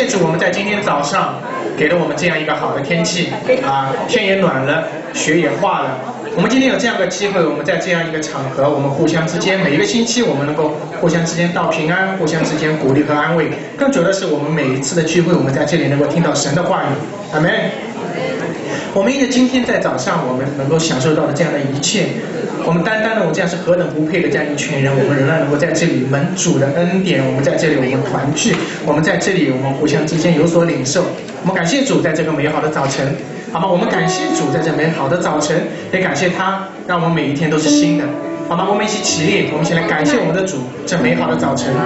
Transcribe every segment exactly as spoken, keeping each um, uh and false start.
主，我们在今天早上给了我们这样一个好的天气啊，天也暖了，雪也化了。我们今天有这样的机会，我们在这样一个场合，我们互相之间每一个星期，我们能够互相之间道平安，互相之间鼓励和安慰。更主要的是，我们每一次的聚会，我们在这里能够听到神的话语。阿门。我们因为今天在早上，我们能够享受到的这样的一切，我们单单的我这样是何等不配的这样一群人，我们仍然能够在这里蒙主的恩典，我们在这里我们团聚，我们在这里我们互相之间有所领受。我们感谢主，在这个美好的早晨，好吗？我们感谢主，在这美好的早晨，也感谢他，让我们每一天都是新的，好吗？我们一起起立，我们一起来感谢我们的主，这美好的早晨。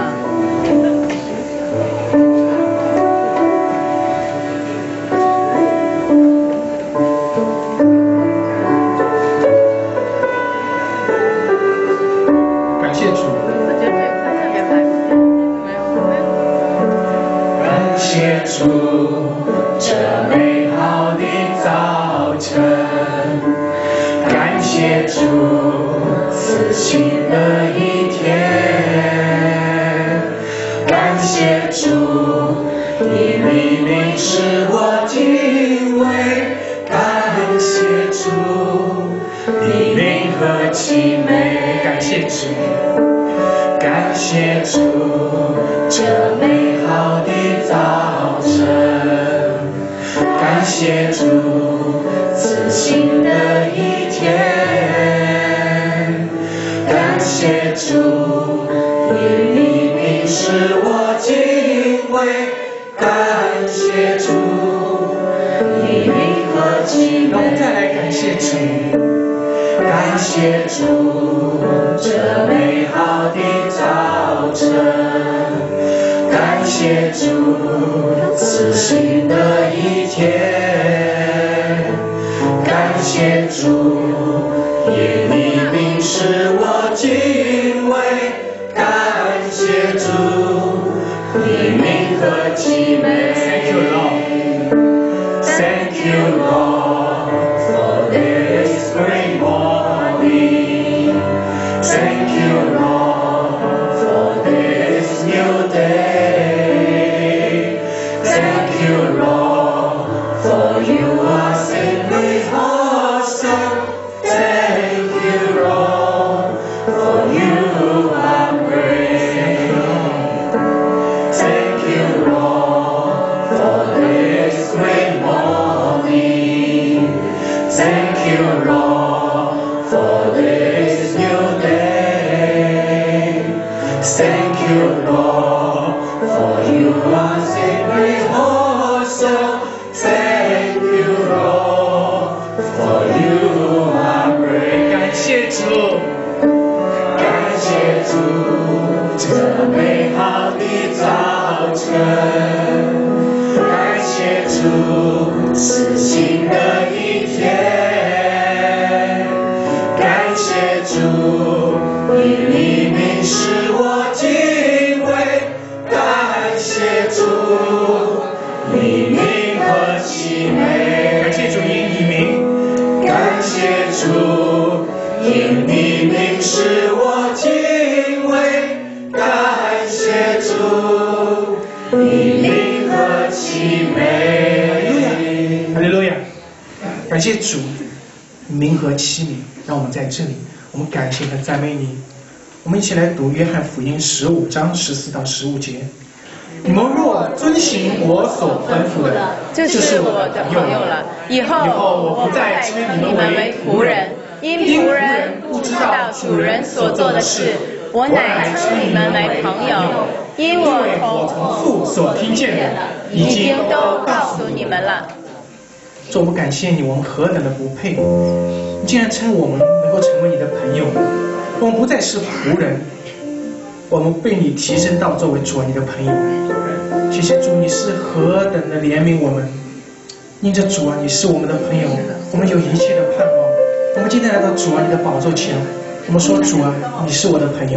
赞美你，我们一起来读约翰福音十五章十四到十五节。你们若遵行我所吩咐的， 就是我的朋友了。以后我不再称你们为仆人，因仆人不知道主人所做的事。我乃称你们为朋友，因我从父所听见的， 已经都告诉你们了。 主，我感谢你，我们何等的不配！你竟然称我们能够成为你的朋友。我们不再是仆人，我们被你提升到作为主你的朋友。谢谢主，你是何等的怜悯我们。因着主啊，你是我们的朋友，我们有一切的盼望。我们今天来到主啊你的宝座前，我们说主啊，你是我的朋友。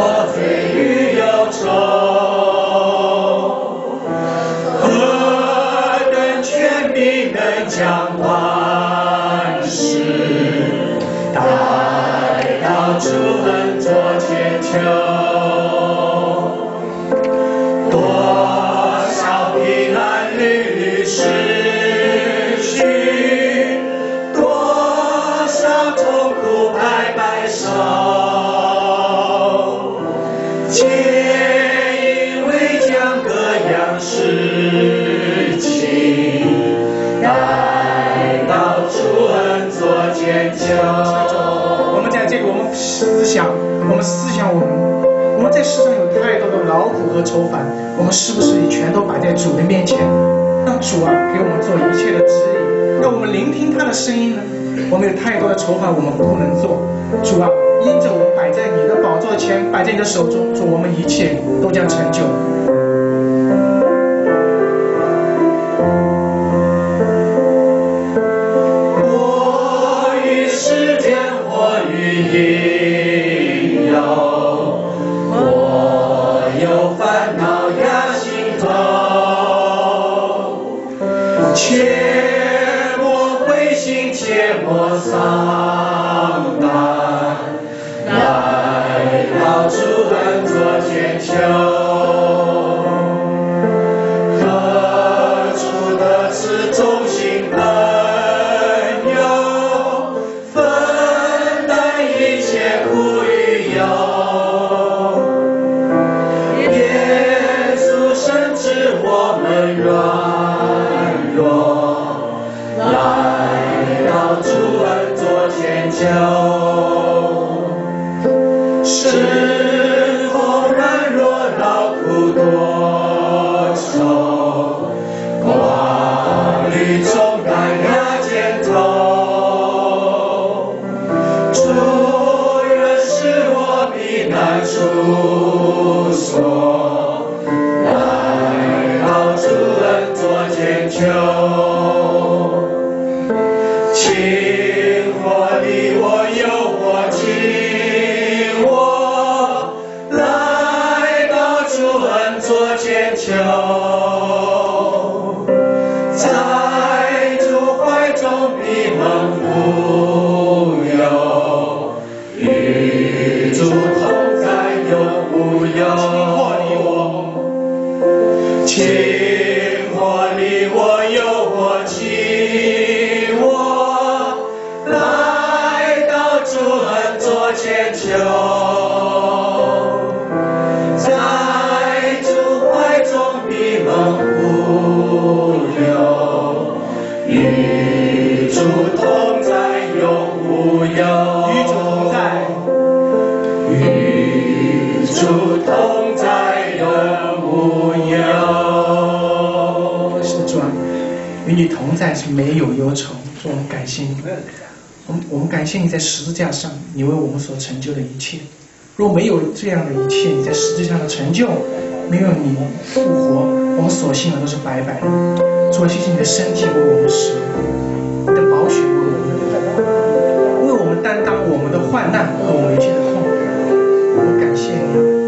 和将万事带到主恩座前求。多少平安屡屡失去，多少痛苦白白受，皆因为将各样事情带到主恩座前求。 我们在这个我们思想，我们思想我们，我们在世上有太多的劳苦和愁烦，我们是不是也全都摆在主的面前，让主啊给我们做一切的指引，让我们聆听他的声音呢？我们有太多的愁烦，我们不能做。主啊，因着我们摆在你的宝座前，摆在你的手中，主，我们一切都将成就。 我与世间，我与应有，我有烦恼压心头，切莫灰心，切莫丧胆，来到主恩座前求。何处得此忠心朋友，分担一切苦与忧。耶稣深知我们软弱，来到主恩座前求。是否软弱劳苦多愁，挂虑重担压肩头，主愿使我避难处所，来到主恩座前求。情或理我忧我急我，来到主恩座前求。在主怀中闭门无忧，与主同在永无忧。情或理我忧我急我，来到主恩座前求。在主怀中闭门无忧，与主同在永无忧。 与主同在， 与主同在永无忧。 是主啊，与你同在是没有忧愁。主，我们感谢你，我们我们感谢你在十字架上，你为我们所成就的一切。若没有这样的一切，你在十字架上的成就，没有你复活，我们所信的都是白白的。主啊，谢谢你的身体为我们使用，你的宝血为我们，为我们担当我们的患难和我们一切的痛苦。我们感谢你。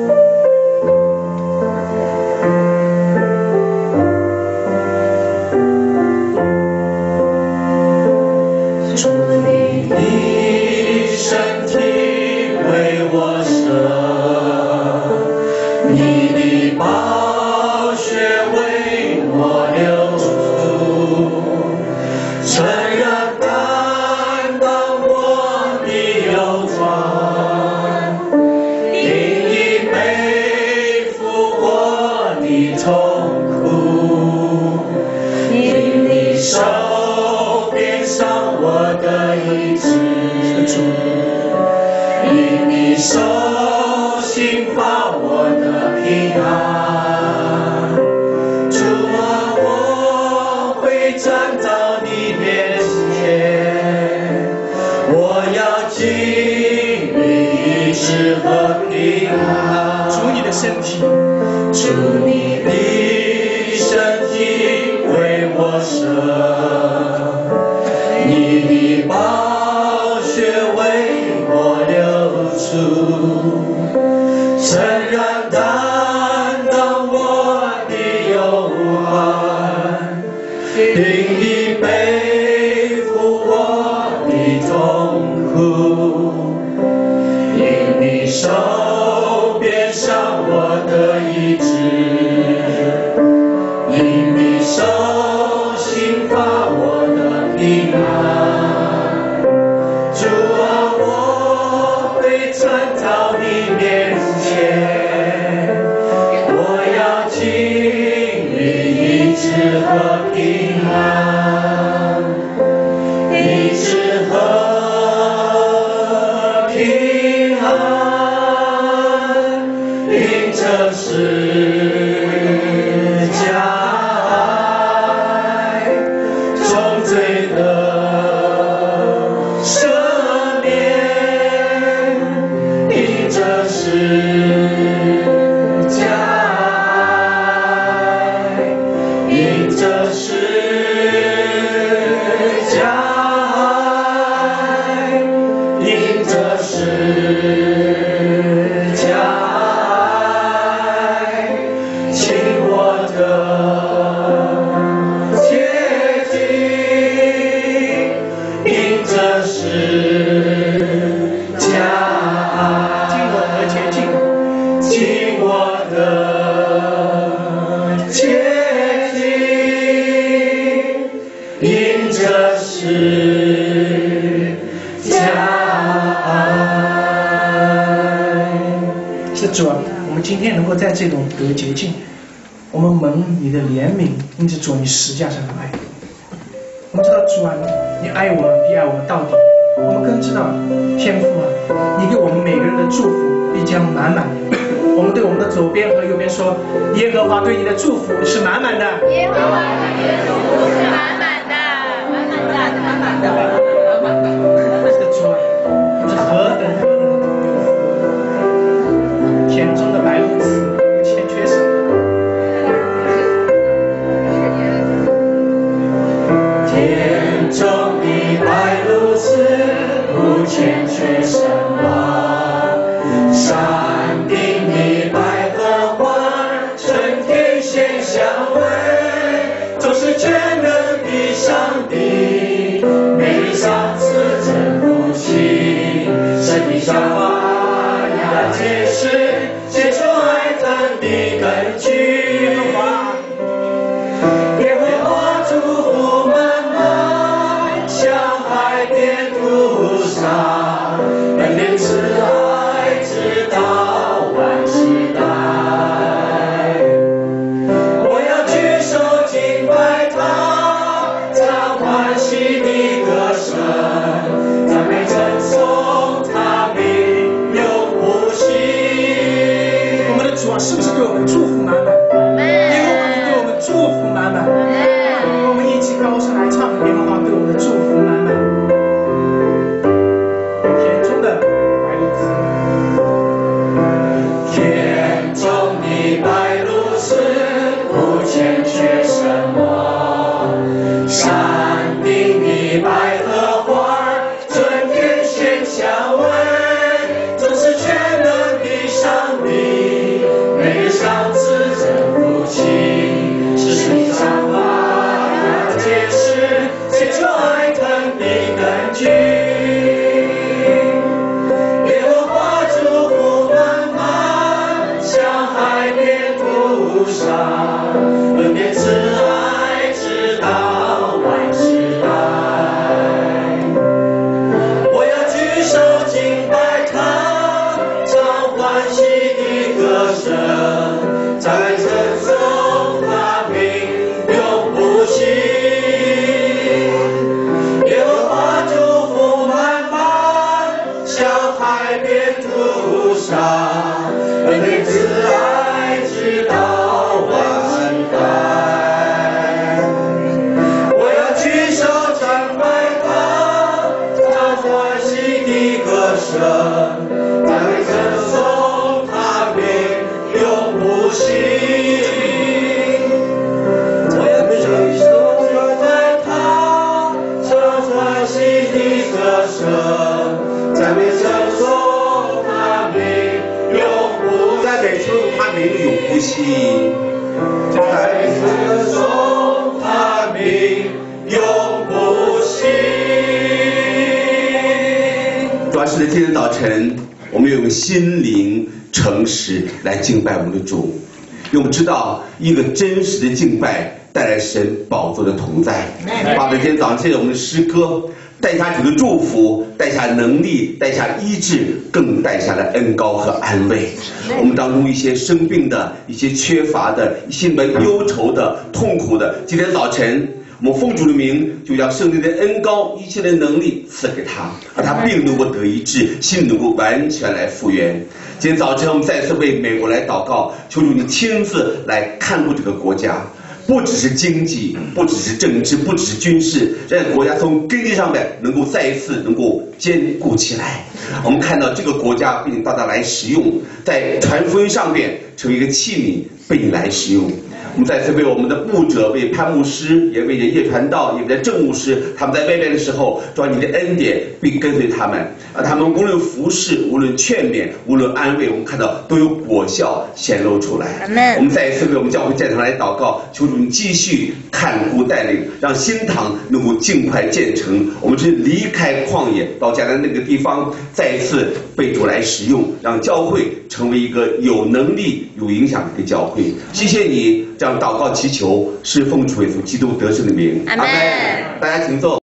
你身体为我舍，你的宝血为我流出，诚然担当我的忧患，定义背负我的痛苦，因你手鞭伤我的意志，因你手心发我的平安。主啊，我会站到你面前，我要经历医治和平安。 主你的身体， 主你的身体为我舍，你的宝血为我流出，诚然担当我的忧患，定义背和平安，医治和平安，因着十架爱，重罪的赦免，因着十主啊，我们今天能够在这种得洁净，我们蒙你的怜悯，因此主你十架上的爱。我们知道主啊，你爱我们必爱我们到底。我们更知道天父啊，你给我们每个人的祝福必将满满的。我们对我们的左边和右边说，耶和华对你的祝福是满满的。 耶和华对你的祝福是满满的，满满的，满满的，满满的。 是主啊，是何等何等的有福！田中的白鹭子欠缺什么？ 田中的白鹭子不欠缺什么，山顶的百合花春天鲜香味，都是全能的上帝，每日赏赐真福气，神的想法要解释，写出爱疼的根据。耶和华祝福满满，像海边土上，恩典慈爱直到万世代。我要举手敬拜他，唱欢喜的歌声，赞美称颂他名永不息。 我们的主啊，是不是对我们祝福满满？耶和华，你对我们祝福满满。我们一起高声来唱，耶和华对我们的祝福满满。田中的白鹭子， 田中的白鹭子不欠缺什么，山顶的百合花春天鲜香味，总是全能的上帝，每日赏赐真福气，是神的想法要解释，写出爱疼的根据。耶和华祝福满满，像海边土上，恩典慈爱直到万世代。我要举手敬拜他，唱欢喜的歌声，赞美称颂他名永不息。耶和华祝福满满，像海边土上，恩典慈爱直到万世代。我要举手敬拜他，唱欢喜的歌声，赞美称颂他名永不息。我要举手敬拜他，唱欢喜的歌声，赞美称颂他名永不息。 赞美称他名永不息。 赞美称颂他名永不息。 主要是在今天早晨，我们用心灵诚实来敬拜我们的主，因为我们知道一个真实的敬拜带来神宝座的同在。发的今天早上借着我们的诗歌，带下主的祝福，带下能力，带下医治，更带下了恩膏和安慰。我们当中一些生病的、一些缺乏的、一些们忧愁的、痛苦的，今天早晨我们奉主的名，就将圣灵的恩膏、一切的能力赐给他，而他病能够得医治，心能够完全来复原。今天早晨我们再次为美国来祷告，求主你亲自来看顾这个国家。不只是经济，不只是政治，不只是军事，让国家从根基上面能够再一次能够坚固起来。我们看到这个国家被你大大来使用，在传福音上面成为一个器皿，被你来使用。我们再次为我们的牧者，为潘牧师，也为叶传道，也为郑牧师，他们在外面的时候，主你的恩典并跟随他们，啊，他们无论服侍，无论劝勉，无论安慰，我们看到都有果效显露出来。我们再一次为我们教会建堂来祷告，求主你继续看顾带领，让新堂能够尽快建成。我们是离开旷野到迦南那个地方，再一次被主来使用，让教会成为一个有能力、有影响的一个教会。谢谢你。这样祷告祈求，是奉主耶稣基督得胜的名。阿门。大家请坐。